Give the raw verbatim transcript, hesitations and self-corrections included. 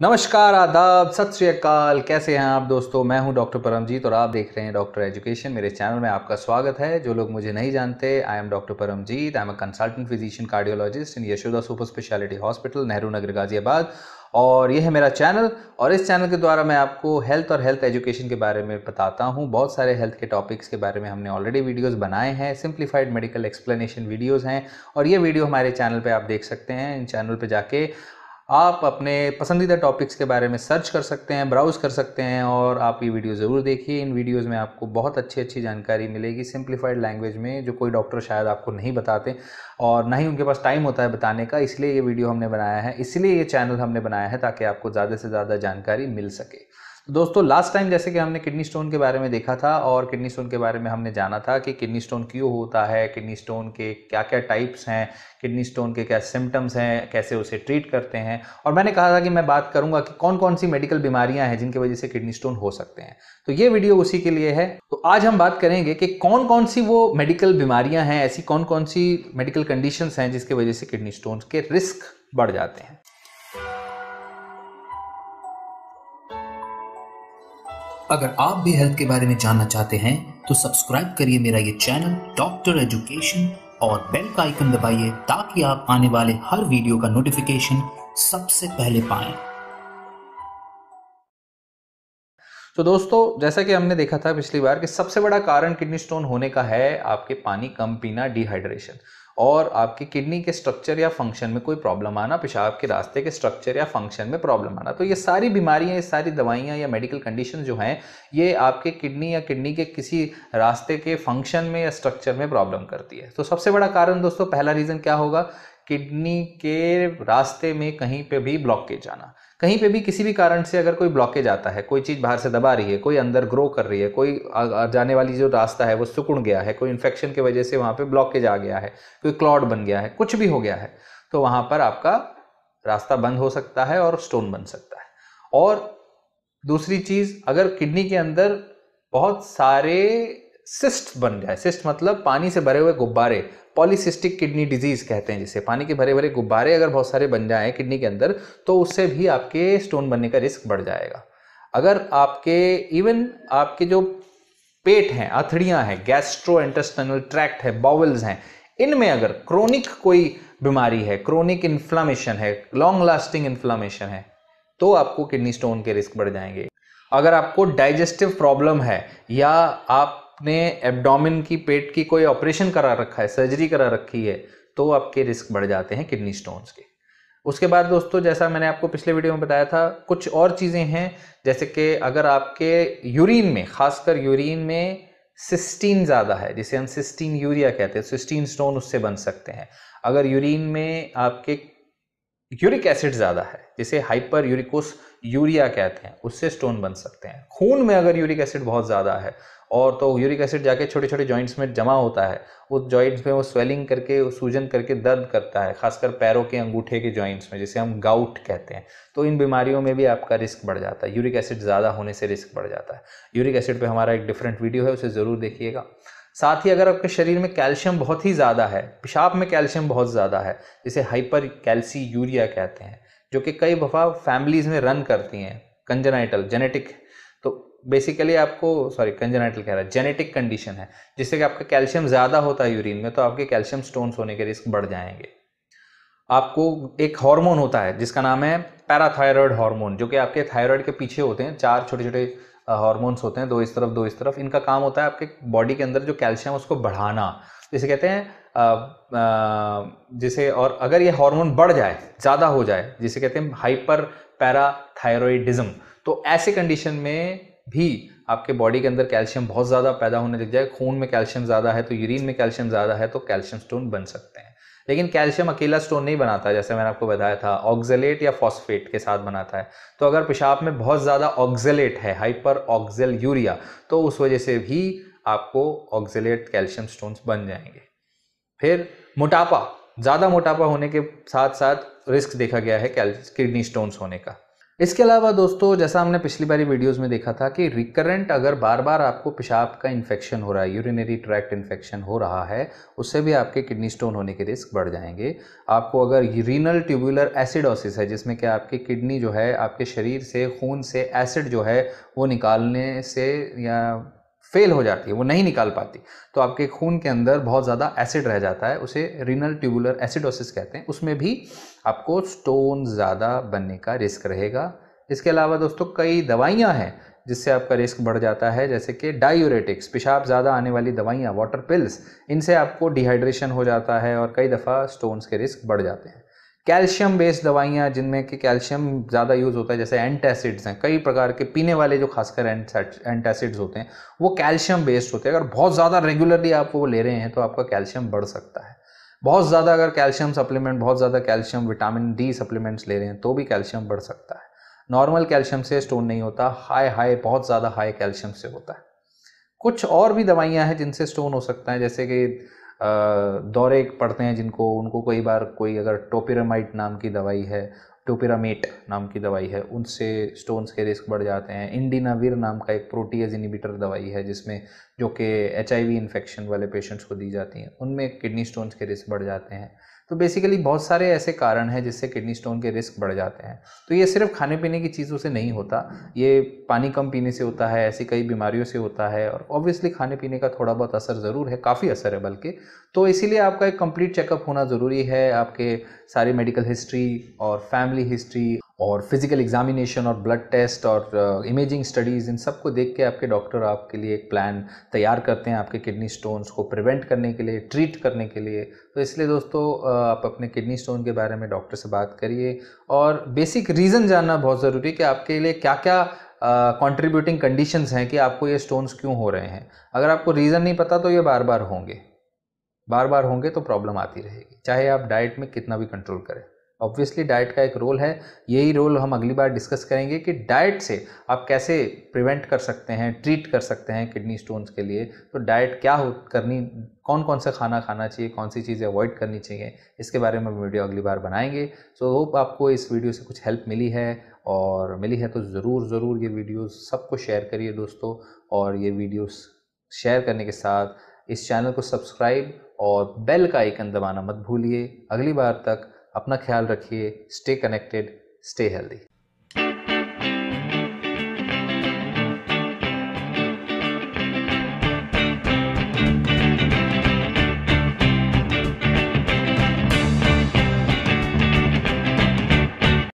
नमस्कार, आदाब, सत श्री अकाल। कैसे हैं आप दोस्तों? मैं हूं डॉक्टर परमजीत और आप देख रहे हैं डॉक्टर एजुकेशन। मेरे चैनल में आपका स्वागत है। जो लोग मुझे नहीं जानते, I am doctor Paramjeet. I am a consultant physician cardiologist in Yashoda super speciality hospital, Nehru Nagar, Ghaziabad. और यह है मेरा चैनल और इस चैनल के द्वारा मैं आपको हेल्थ और हेल्थ एजुकेशन के बारे में बताता हूं। बहुत सारे हेल्थ के टॉपिक्स के बारे में हमने ऑलरेडी वीडियोस बनाए हैं। सिंप्लीफाइड मेडिकल एक्सप्लेनेशन वीडियोस हैं और ये वीडियो हमारे चैनल पे आप देख सकते हैं। इन चैनल पे जाके आप अपने पसंदीदा टॉपिक्स के बारे में सर्च कर सकते हैं, ब्राउज़ कर सकते हैं और आप ये वीडियो ज़रूर देखिए। इन वीडियोस में आपको बहुत अच्छी अच्छी जानकारी मिलेगी सिंप्लीफाइड लैंग्वेज में, जो कोई डॉक्टर शायद आपको नहीं बताते और ना ही उनके पास टाइम होता है बताने का। इसलिए ये वीडियो हमने बनाया है, इसलिए ये चैनल हमने बनाया है ताकि आपको ज़्यादा से ज़्यादा जानकारी मिल सके। तो दोस्तों, लास्ट टाइम जैसे कि हमने किडनी स्टोन के बारे में देखा था और किडनी स्टोन के बारे में हमने जाना था कि किडनी स्टोन क्यों होता है, किडनी स्टोन के क्या क्या टाइप्स हैं, किडनी स्टोन के क्या सिम्टम्स हैं, कैसे उसे ट्रीट करते हैं। और मैंने कहा था कि मैं बात करूंगा कि कौन कौन सी मेडिकल बीमारियां हैं जिनकी वजह से किडनी स्टोन हो सकते हैं। तो ये वीडियो उसी के लिए है। तो आज हम बात करेंगे कि कौन कौन सी वो मेडिकल बीमारियां हैं, ऐसी कौन कौन सी मेडिकल कंडीशंस हैं जिसकी वजह से किडनी स्टोन के रिस्क बढ़ जाते हैं। अगर आप भी हेल्थ के बारे में जानना चाहते हैं तो सब्सक्राइब करिए मेरा ये चैनल डॉक्टर एजुकेशन और बेल का आइकन दबाइए ताकि आप आने वाले हर वीडियो का नोटिफिकेशन सबसे पहले पाएं। तो दोस्तों, जैसा कि हमने देखा था पिछली बार कि सबसे बड़ा कारण किडनी स्टोन होने का है आपके पानी कम पीना, डिहाइड्रेशन, और आपकी किडनी के स्ट्रक्चर या फंक्शन में कोई प्रॉब्लम आना, पेशाब के रास्ते के स्ट्रक्चर या फंक्शन में प्रॉब्लम आना। तो ये सारी बीमारियां, ये सारी दवाइयां या मेडिकल कंडीशन जो हैं, ये आपके किडनी या किडनी के किसी रास्ते के फंक्शन में या स्ट्रक्चर में प्रॉब्लम करती है। तो सबसे बड़ा कारण दोस्तों, पहला रीज़न क्या होगा? किडनी के रास्ते में कहीं पे भी ब्लॉकेज आना। कहीं पे भी किसी भी कारण से अगर कोई ब्लॉकेज आता है, कोई चीज़ बाहर से दबा रही है, कोई अंदर ग्रो कर रही है, कोई जाने वाली जो रास्ता है वो सिकुड़ गया है, कोई इन्फेक्शन की वजह से वहाँ पे ब्लॉकेज आ गया है, कोई क्लॉट बन गया है, कुछ भी हो गया है, तो वहाँ पर आपका रास्ता बंद हो सकता है और स्टोन बन सकता है। और दूसरी चीज़, अगर किडनी के अंदर बहुत सारे सिस्ट बन जाए, सिस्ट मतलब पानी से भरे हुए गुब्बारे, पॉलीसिस्टिक किडनी डिजीज कहते हैं जिसे, पानी के भरे भरे गुब्बारे अगर बहुत सारे बन जाएं किडनी के अंदर, तो उससे भी आपके स्टोन बनने का रिस्क बढ़ जाएगा। अगर आपके इवन आपके जो पेट हैं, आंतड़ियां हैं, गैस्ट्रो इंटेस्टाइनल ट्रैक्ट है, बाउल्स हैं, इनमें अगर क्रोनिक कोई बीमारी है, क्रोनिक इन्फ्लामेशन है, लॉन्ग लास्टिंग इन्फ्लामेशन है, तो आपको किडनी स्टोन के रिस्क बढ़ जाएंगे। अगर आपको डाइजेस्टिव प्रॉब्लम है या आपने एब्डोमेन की, पेट की कोई ऑपरेशन करा रखा है, सर्जरी करा रखी है, तो आपके रिस्क बढ़ जाते हैं किडनी स्टोन्स के। उसके बाद दोस्तों, जैसा मैंने आपको पिछले वीडियो में बताया था, कुछ और चीज़ें हैं, जैसे कि अगर आपके यूरिन में, खासकर यूरिन में सिस्टीन ज़्यादा है, जिसे हम सिस्टीन यूरिया कहते हैं, सिस्टीन स्टोन उससे बन सकते हैं। अगर यूरिन में आपके यूरिक एसिड ज़्यादा है, जिसे हाइपर यूरिकोस यूरिया कहते हैं, उससे स्टोन बन सकते हैं। खून में अगर यूरिक एसिड बहुत ज़्यादा है और तो यूरिक एसिड जाके छोटे छोटे जॉइंट्स में जमा होता है, उस जॉइंट्स में वो स्वेलिंग करके, सूजन करके दर्द करता है, खासकर पैरों के अंगूठे के जॉइंट्स में, जिसे हम गाउट कहते हैं। तो इन बीमारियों में भी आपका रिस्क बढ़ जाता है, यूरिक एसिड ज़्यादा होने से रिस्क बढ़ जाता है। यूरिक एसिड पर हमारा एक डिफरेंट वीडियो है, उसे ज़रूर देखिएगा। साथ ही अगर आपके शरीर में कैल्शियम बहुत ही ज़्यादा है, पेशाब में कैल्शियम बहुत ज़्यादा है, जिसे हाइपर कैल्सी यूरिया कहते हैं, जो कि कई दफ़ा फैमिलीज़ में रन करती हैं, कंजेनाइटल, जेनेटिक, तो बेसिकली आपको, सॉरी कंजेनाइटल कह रहा है, जेनेटिक कंडीशन है, जिससे कि आपका कैल्शियम ज़्यादा होता है यूरिन में, तो आपके कैल्शियम स्टोन्स होने के रिस्क बढ़ जाएंगे। आपको एक हार्मोन होता है जिसका नाम है पैराथायरॉयड हार्मोन, जो कि आपके थायराइड के पीछे होते हैं, चार छोटे छोटे हार्मोन्स होते हैं, दो इस तरफ दो इस तरफ। इनका काम होता है आपके बॉडी के अंदर जो कैल्शियम उसको बढ़ाना, जिसे कहते हैं आ, आ, जिसे, और अगर ये हार्मोन बढ़ जाए, ज़्यादा हो जाए, जिसे कहते हैं हाइपर पैराथायरॉयडिज्म, तो ऐसे कंडीशन में भी आपके बॉडी के अंदर कैल्शियम बहुत ज़्यादा पैदा होने लग जाए। खून में कैल्शियम ज़्यादा है तो, यूरिन में कैल्शियम ज़्यादा है तो कैल्शियम स्टोन बन सकते हैं। लेकिन कैल्शियम अकेला स्टोन नहीं बनाता, जैसे मैंने आपको बताया था, ऑक्जेलेट या फॉस्फेट के साथ बनाता है। तो अगर पेशाब में बहुत ज़्यादा ऑक्जेलेट है, हाइपर ऑक्जेल यूरिया, तो उस वजह से भी आपको ऑक्जेलेट कैल्शियम स्टोन्स बन जाएंगे। फिर मोटापा, ज़्यादा मोटापा होने के साथ साथ रिस्क देखा गया है किडनी स्टोन्स होने का। इसके अलावा दोस्तों, जैसा हमने पिछली बारी वीडियोस में देखा था कि रिकरेंट अगर बार बार आपको पेशाब का इन्फेक्शन हो रहा है, यूरिनरी ट्रैक्ट इन्फेक्शन हो रहा है, उससे भी आपके किडनी स्टोन होने के रिस्क बढ़ जाएंगे। आपको अगर रीनल ट्यूबुलर एसिडोसिस है, जिसमें कि आपकी किडनी जो है आपके शरीर से खून से एसिड जो है वो निकालने से या फेल हो जाती है, वो नहीं निकाल पाती, तो आपके खून के अंदर बहुत ज़्यादा एसिड रह जाता है, उसे रीनल ट्यूबुलर एसिडोसिस कहते हैं। उसमें भी आपको स्टोन ज़्यादा बनने का रिस्क रहेगा। इसके अलावा दोस्तों कई दवाइयाँ हैं जिससे आपका रिस्क बढ़ जाता है, जैसे कि डायूरेटिक्स, पेशाब ज़्यादा आने वाली दवाइयाँ, वाटर पिल्स, इनसे आपको डिहाइड्रेशन हो जाता है और कई दफ़ा स्टोन्स के रिस्क बढ़ जाते हैं। कैल्शियम बेस्ड दवाइयाँ जिनमें कि कैल्शियम ज़्यादा यूज़ होता है, जैसे एंटासिड्स हैं, कई प्रकार के पीने वाले जो खासकर एंटासिड्स होते हैं वो कैल्शियम बेस्ड होते हैं। अगर बहुत ज़्यादा रेगुलरली आप वो ले रहे हैं तो आपका कैल्शियम बढ़ सकता है। बहुत ज़्यादा अगर कैल्शियम सप्लीमेंट, बहुत ज़्यादा कैल्शियम विटामिन डी सप्लीमेंट्स ले रहे हैं तो भी कैल्शियम बढ़ सकता है। नॉर्मल कैल्शियम से स्टोन नहीं होता, हाई हाई बहुत ज़्यादा हाई कैल्शियम से होता है। कुछ और भी दवाइयाँ हैं जिनसे स्टोन हो सकता है, जैसे कि दौरे पड़ते हैं जिनको, उनको कई बार कोई अगर टोपिरामाइड नाम की दवाई है, टोपिरामेट नाम की दवाई है, उनसे स्टोन्स के रिस्क बढ़ जाते हैं। इंडिनावीर नाम का एक प्रोटीएज इनिबिटर दवाई है जिसमें जो कि एच आई वी इन्फेक्शन वाले पेशेंट्स को दी जाती हैं, उनमें किडनी स्टोन्स के रिस्क बढ़ जाते हैं। तो बेसिकली बहुत सारे ऐसे कारण हैं जिससे किडनी स्टोन के रिस्क बढ़ जाते हैं। तो ये सिर्फ खाने पीने की चीज़ों से नहीं होता, ये पानी कम पीने से होता है, ऐसी कई बीमारियों से होता है, और ऑब्वियसली खाने पीने का थोड़ा बहुत असर ज़रूर है, काफ़ी असर है बल्कि। तो इसीलिए आपका एक कंप्लीट चेकअप होना ज़रूरी है। आपके सारी मेडिकल हिस्ट्री और फैमिली हिस्ट्री और फिजिकल एग्जामिनेशन और ब्लड टेस्ट और इमेजिंग स्टडीज़, इन सब को देख के आपके डॉक्टर आपके लिए एक प्लान तैयार करते हैं आपके किडनी स्टोन्स को प्रिवेंट करने के लिए, ट्रीट करने के लिए। तो इसलिए दोस्तों आप अपने किडनी स्टोन के बारे में डॉक्टर से बात करिए, और बेसिक रीज़न जानना बहुत ज़रूरी है कि आपके लिए क्या क्या कंट्रीब्यूटिंग कंडीशंस हैं कि आपको ये स्टोन्स क्यों हो रहे हैं। अगर आपको रीज़न नहीं पता तो ये बार बार होंगे, बार बार होंगे तो प्रॉब्लम आती रहेगी, चाहे आप डाइट में कितना भी कंट्रोल करें। ऑब्वियसली डाइट का एक रोल है, यही रोल हम अगली बार डिस्कस करेंगे कि डाइट से आप कैसे प्रिवेंट कर सकते हैं, ट्रीट कर सकते हैं किडनी स्टोन्स के लिए। तो डाइट क्या हो करनी, कौन कौन सा खाना खाना चाहिए, कौन सी चीज़ें अवॉइड करनी चाहिए, इसके बारे में वीडियो अगली बार बनाएंगे। सो होप आपको इस वीडियो से कुछ हेल्प मिली है, और मिली है तो ज़रूर ज़रूर ये वीडियोस सबको शेयर करिए दोस्तों, और ये वीडियोस शेयर करने के साथ इस चैनल को सब्सक्राइब और बेल का आइकन दबाना मत भूलिए। अगली बार तक अपना ख्याल रखिए, स्टे कनेक्टेड, स्टे हेल्दी।